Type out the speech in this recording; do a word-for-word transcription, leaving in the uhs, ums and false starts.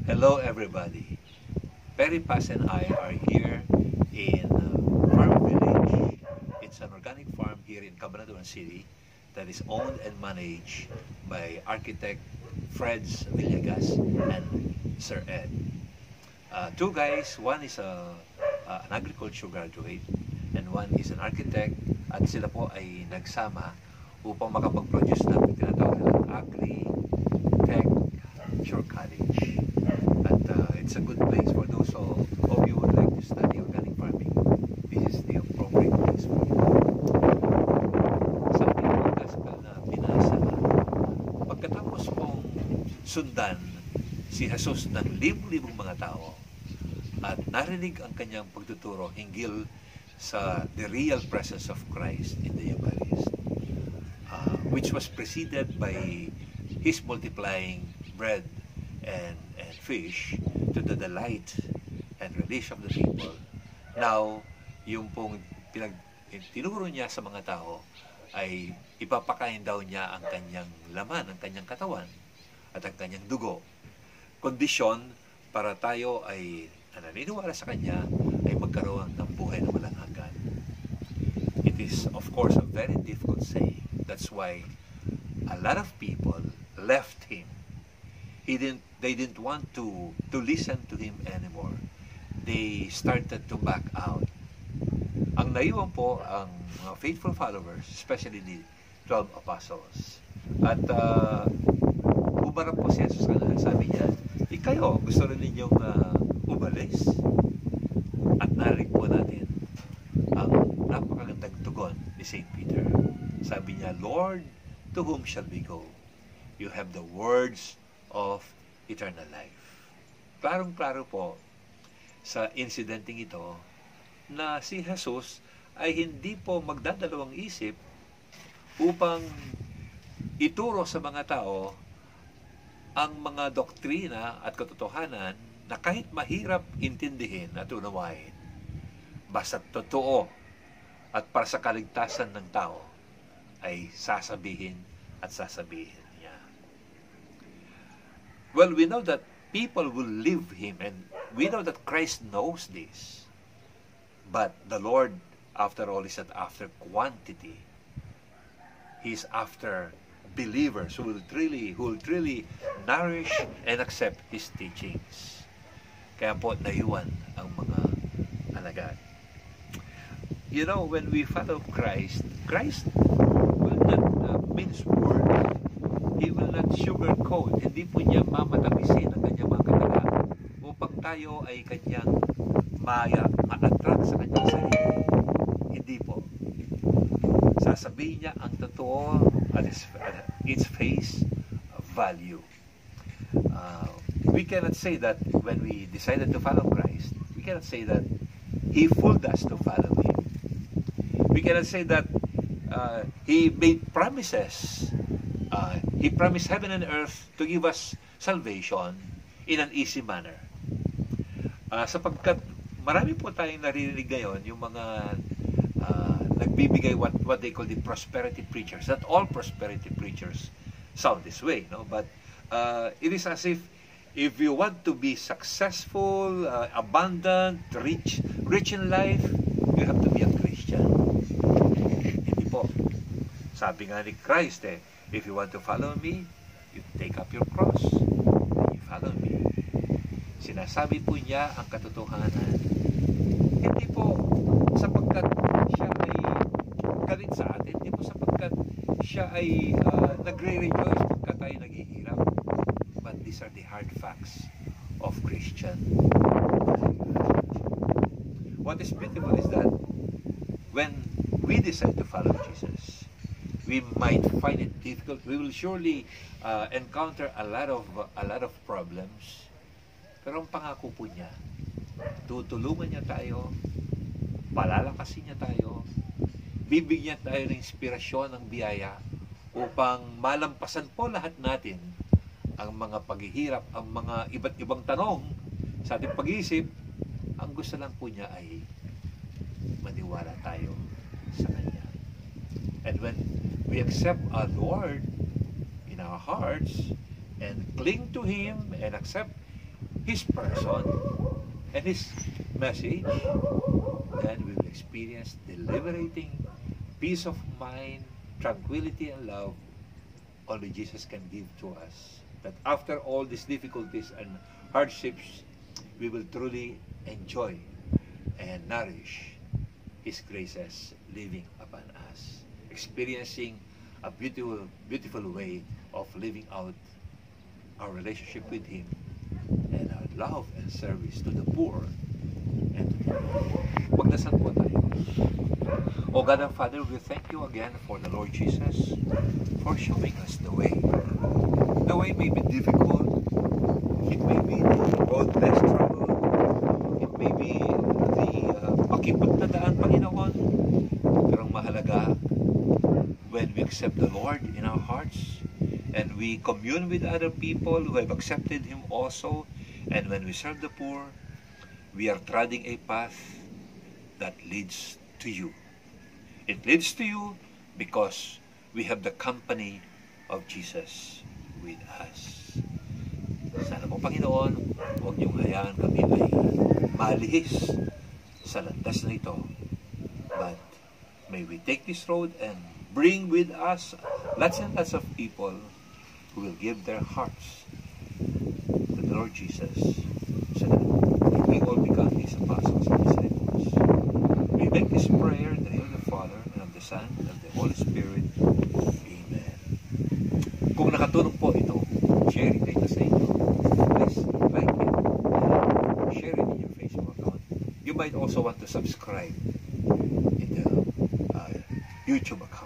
Hello everybody. Perry Paz and I are here in uh, Farm Village. It's an organic farm here in Cabanatuan City that is owned and managed by architect Freds Villegas and Sir Ed. Uh, two guys, one is a, uh, an agriculture graduate and one is an architect, at sila po ay nagsama upang makapag-produce ng tinatawag ng Agri-Tech College. At uh, it's a good place for those of, of you who would like to study organic farming. This is the appropriate place for you. Sa ating mga gospel na binasa, pagkatapos pong sundan si Jesus ng libu-libong mga tao at narinig ang kanyang pagtuturo hinggil sa the real presence of Christ in the Eucharist, uh, which was preceded by His multiplying bread and, and fish to the delight and relish of the people. Now, yung pong pinag, tinuro niya sa mga tao ay ipapakain daw niya ang kanyang laman, ang kanyang katawan at ang kanyang dugo. Kondisyon para tayo ay naniniwala sa kanya ay magkaroon ng buhay na walang hanggan. It is of course a very difficult saying. That's why a lot of people left him. He didn't, they didn't want to, to listen to him anymore. They started to back out. Ang naiwan po ang mga faithful followers, especially the twelve apostles. At uh, umarap po si Jesus kanila. Sabi niya, ikayo, gusto rin ninyong uh, umalis? At narinig po natin ang napakagandang tugon ni Saint Peter. Sabi niya, Lord, to whom shall we go? You have the words of eternal life. Klarong-klaro po sa incidenting ito na si Jesus ay hindi po magdadalawang isip upang ituro sa mga tao ang mga doktrina at katotohanan na kahit mahirap intindihin at unawain, basta totoo at para sa kaligtasan ng tao ay sasabihin at sasabihin niya. Well, we know that people will leave Him, and we know that Christ knows this. But the Lord, after all, is not after quantity. He's after believers who will truly, who will truly nourish and accept His teachings. Kaya po, naiwan ang mga alagad. You know, when we follow Christ, Christ will not uh, mince words. He will not sugarcoat. Hindi po niya mamatamisin ang kanyang mga kataga upang tayo ay kanyang maya, ma-attract sa kanyang sarili. Hindi po. Sasabihin niya ang totoo at its, at its face value. Uh, we cannot say that when we decided to follow Christ, we cannot say that He fooled us to follow Him. We cannot say that uh, He made promises. Uh, he promised heaven and earth to give us salvation in an easy manner. Uh, sapagkat marami po tayong naririnig ngayon, yung mga uh, nagbibigay what, what they call the prosperity preachers. Not all prosperity preachers sound this way, no? But uh, it is as if if you want to be successful, uh, abundant, rich, rich in life, you have to be a Christian. Hindi po. Sabi nga ni Christ eh, if you want to follow me, you take up your cross and you follow me. Sinasabi po niya ang katotohanan. Hindi po sapagkat siya ay galit sa atin, hindi po sapagkat siya ay uh, nagre-rejoice pagka tayo naghihirap. But these are the hard facts of Christian. What is beautiful is that when we decide to follow Jesus, we might find it difficult. We will surely uh, encounter a lot of uh, a lot of problems. Pero ang pangako po niya, tutulungan niya tayo, palalakasin niya tayo, bibigyan tayo ng inspirasyon, ng biyaya upang malampasan po lahat natin ang mga paghihirap, ang mga iba't ibang tanong sa ating pag-iisip. Ang gusto lang po niya ay maniwala tayo sa Kanya. And when we accept our Lord in our hearts and cling to Him and accept His person and His message, then we will experience the liberating peace of mind, tranquility, and love only Jesus can give to us. That after all these difficulties and hardships, we will truly enjoy and nourish His graces living upon us, experiencing a beautiful, beautiful way of living out our relationship with Him and our love and service to the poor and to the poor. Magdasal po tayo. O God and Father, we thank you again for the Lord Jesus for showing us the way. The way may be difficult, it may be the road less traveled, it may be the uh, makipot na daan, Panginoon, pero ang mahalaga, when we accept the Lord in our hearts and we commune with other people who have accepted Him also, and when we serve the poor, we are treading a path that leads to you. It leads to you because we have the company of Jesus with us. Sana po, Panginoon, huwag niyong hayaan kami ay malihis sa landas na ito. But may we take this road and bring with us lots and lots of people who will give their hearts to the Lord Jesus, so that we all become His apostles and disciples. We make this prayer in the name of the Father, and of the Son, and of the Holy Spirit. Amen. Kung nakatulong po ito, share it ito sa inyo. Please like it and share it in your Facebook account. You might also want to subscribe in the uh, YouTube account.